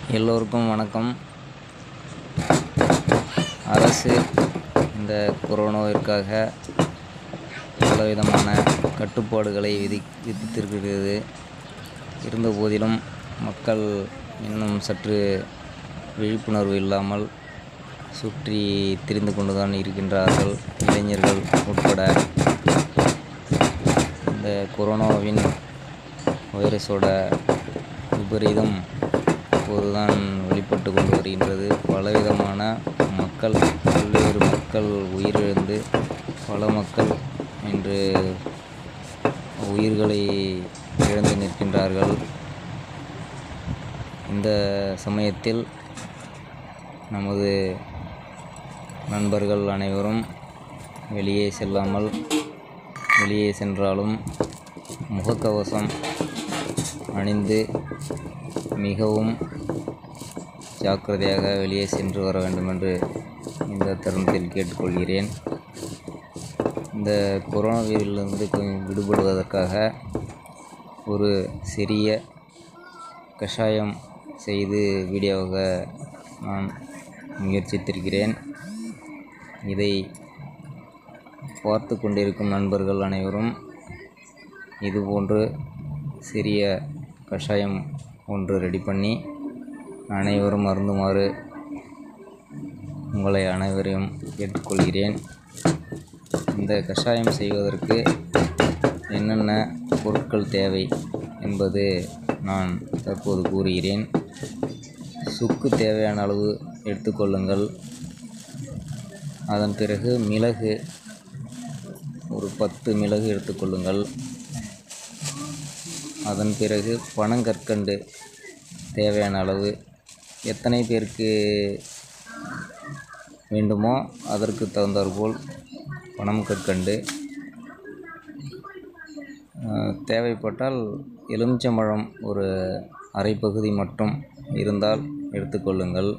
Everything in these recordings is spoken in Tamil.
எல்லோருக்கும் வணக்கம். அரசு இந்த கொரோனாவிற்காக பலவிதமான கட்டுப்பாடுகளை விதித்திருக்கிறது. இருந்தபோதிலும் மக்கள் இன்னும் சற்று விழிப்புணர்வு இல்லாமல் சுற்றி திரிந்து கொண்டுதான் இருக்கின்றார்கள், இளைஞர்கள் உட்பட. இந்த கொரோனாவின் வைரஸோட விபரீதம் இப்போதுதான் வெளிப்பட்டு கொண்டு வருகின்றது. பலவிதமான மக்கள், பல்வேறு மக்கள் உயிரிழந்து, பல மக்கள் இன்று உயிர்களை இழந்து நிற்கின்றார்கள். இந்த சமயத்தில் நமது நண்பர்கள் அனைவரும் வெளியே செல்லாமல், வெளியே சென்றாலும் முகக்கவசம் அணிந்து மிகவும் ஜாக்கிரதையாக வெளியே சென்று வர வேண்டும் என்று இந்த தருணத்தில் கேட்டுக்கொள்கிறேன். இந்த கொரோனாவிலிருந்து கொஞ்சம் விடுபடுவதற்காக ஒரு சிறிய கஷாயம் செய்து வீடியோவாக நான் முயற்சித்திருக்கிறேன். இதை பார்த்து கொண்டிருக்கும் நண்பர்கள் அனைவரும் இதுபோன்று சிறிய கஷாயம் ஒன்று ரெடி பண்ணி அனைவரும் அருந்துமாறு உங்களை அனைவரையும் கேட்டுக்கொள்கிறேன். இந்த கஷாயம் செய்வதற்கு என்னென்ன பொருட்கள் தேவை என்பது நான் தற்போது கூறுகிறேன். சுக்கு தேவையான அளவு எடுத்துக்கொள்ளுங்கள். அதன் பிறகு மிளகு, ஒரு 10 மிளகு எடுத்துக்கொள்ளுங்கள். அதன் பிறகு பனங்கற்கண்டு தேவையான அளவு, எத்தனை பேருக்கு வேண்டுமோ அதற்கு தகுந்தாற்போல் பனங்கற்கண்டு. தேவைப்பட்டால் எலுமிச்சம்பழம் ஒரு அரை பகுதி மட்டும் இருந்தால் எடுத்துக்கொள்ளுங்கள்.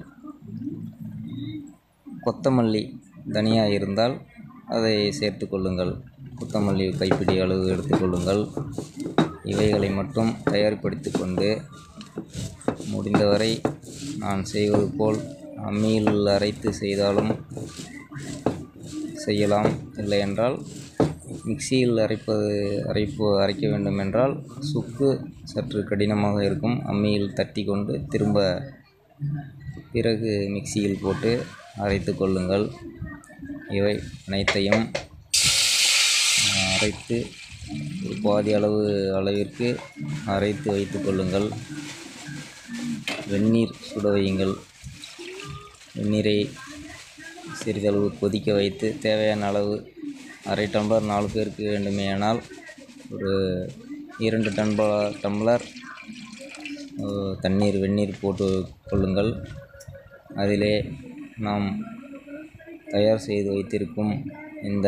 கொத்தமல்லி, தனியா இருந்தால் அதை சேர்த்து கொள்ளுங்கள். கொத்தமல்லி கைப்பிடி அளவு எடுத்துக்கொள்ளுங்கள். இவைகளை மட்டும் தயார்படுத்தி கொண்டு முடிந்தவரை நான் செய்வது போல் அம்மியில் அரைத்து செய்தாலும் செய்யலாம். இல்லை என்றால் மிக்சியில் அரைக்க வேண்டும் என்றால் சுக்கு சற்று கடினமாக இருக்கும். அம்மியில் தட்டி கொண்டு திரும்ப பிறகு மிக்சியில் போட்டு அரைத்து கொள்ளுங்கள். இவை அனைத்தையும் அரைத்து ஒரு பாதி அளவிற்கு அரைத்து வைத்து கொள்ளுங்கள். வெந்நீர் சுட வையுங்கள். வெந்நீரை சிறிதளவு கொதிக்க வைத்து தேவையான அளவு, அரை டம்ளர் 4 பேருக்கு வேண்டுமேயானால் ஒரு 2 டம்ளர் வெந்நீர் போட்டு கொள்ளுங்கள். அதிலே நாம் தயார் செய்து வைத்திருக்கும் இந்த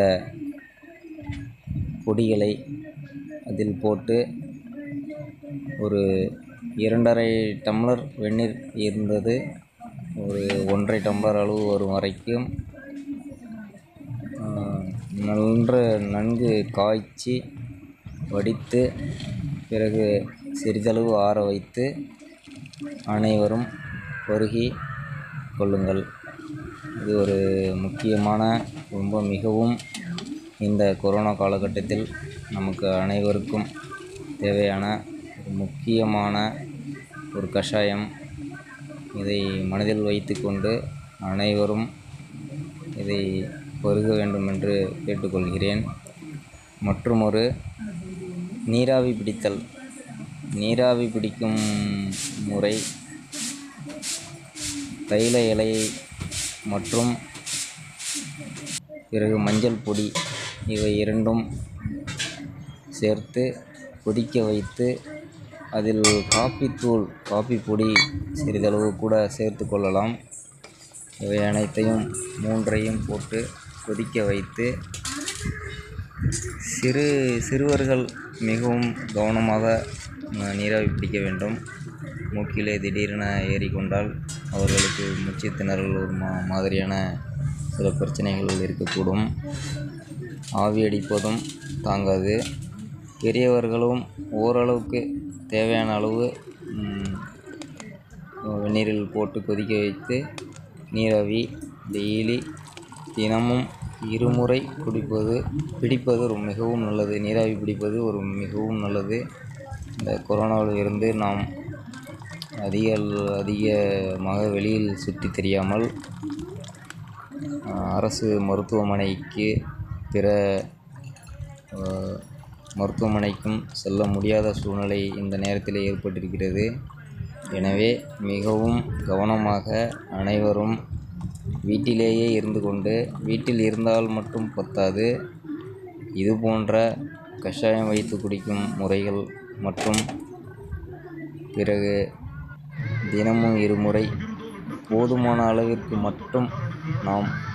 பொடிகளை அதில் போட்டு ஒரு 2½ டம்ளர் வெந்நீர் இருந்தது ஒரு 1½ டம்ளர் அளவு வரும் வரைக்கும் நன்கு காய்ச்சி வடித்து பிறகு சிறிதளவு ஆற வைத்து அனைவரும் பருகி கொள்ளுங்கள். இது ஒரு முக்கியமான, மிகவும் இந்த கொரோனா காலகட்டத்தில் நமக்கு அனைவருக்கும் தேவையான முக்கியமான ஒரு கஷாயம். இதை மனதில் வைத்து கொண்டு அனைவரும் இதை பருக வேண்டும் என்று கேட்டுக்கொள்கிறேன். மற்றும் ஒரு நீராவி பிடித்தல். நீராவி பிடிக்கும் முறை தைல இலை மற்றும் பிறகு மஞ்சள் பொடி, இவை இரண்டும் சேர்த்து கொதிக்க வைத்து அதில் காப்பி பொடி சிறிதளவு கூட சேர்த்து கொள்ளலாம். இவை அனைத்தையும் 3ஐயும் போட்டு கொதிக்க வைத்து சிறுவர்கள் மிகவும் கவனமாக நீராவி பிடிக்க வேண்டும். மூக்கிலே திடீரென ஏறிக்கொண்டால் அவர்களுக்கு மூச்சு திணறல் ஒரு மாதிரியான சில பிரச்சனைகள் இருக்கக்கூடும். ஆவி அடிப்பதும் தாங்காது. பெரியவர்களும் ஓரளவுக்கு தேவையான அளவு தண்ணீரில் போட்டு கொதிக்க வைத்து நீராவி டெய்லி தினமும் இருமுறை பிடிப்பது மிகவும் நல்லது. நீராவி பிடிப்பது மிகவும் நல்லது. இந்த கொரோனாவில் இருந்து நாம் அதிகமாக வெளியில் சுற்றி தெரியாமல் அரசு மருத்துவமனைக்கு பிற மருத்துவமனைக்கும் செல்ல முடியாத சூழ்நிலை இந்த நேரத்தில் ஏற்பட்டிருக்கிறது. எனவே மிகவும் கவனமாக அனைவரும் வீட்டிலேயே இருந்து கொண்டு, வீட்டில் இருந்தால் மட்டும் பத்தாது, இது போன்ற கஷாயம் வைத்து குடிக்கும் முறைகள் மற்றும் பிறகு தினமும் இருமுறை போதுமான அளவிற்கு மட்டும் நாம்